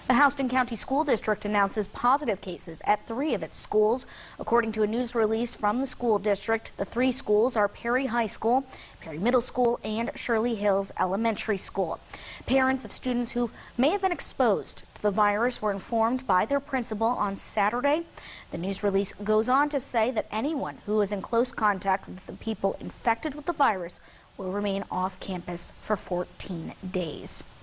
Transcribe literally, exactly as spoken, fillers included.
The Houston County School District announces positive cases at three of its schools. According to a news release from the school district, the three schools are Perry High School, Perry Middle School, and Shirley Hills Elementary School. Parents of students who may have been exposed to the virus were informed by their principal on Saturday. The news release goes on to say that anyone who is in close contact with the people infected with the virus will remain off campus for fourteen days.